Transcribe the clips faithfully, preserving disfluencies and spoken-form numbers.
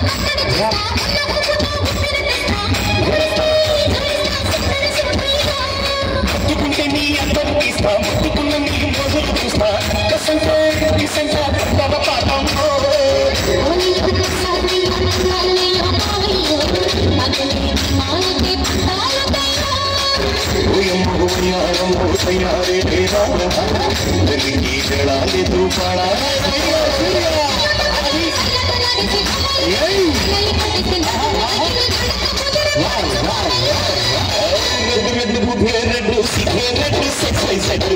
ముట్టుకుంటే నీ అందం తీస్తా ముట్టుకున్న నీ మొదలు చూస్తా కసంటే కిసంటే తవ పాపం తయారే జడాలి తూ పాడా రెడ్డు బుద్ధే రెడ్డు సిద్ధే రెడ్డు సెక్సై సెడ్డు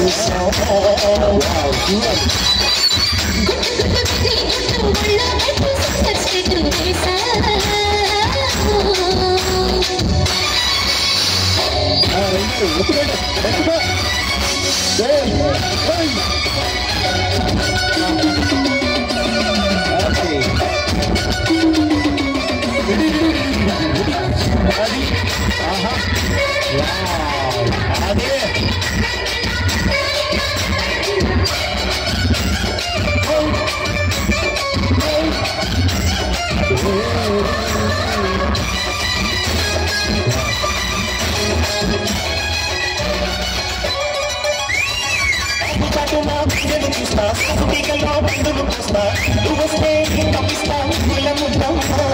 చూస్తా సుఖీకల్లో బంధులు చూస్తా నువ్వు వస్తే తప్పిస్తా ముద్దాం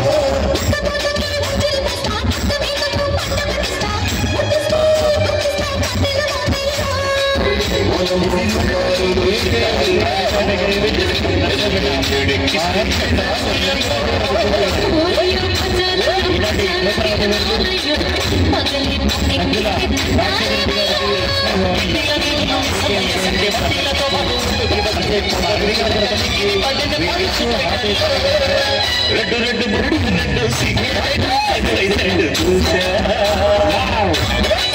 రెడ్డు రెడ్డు రెడ్డు రెడ్డు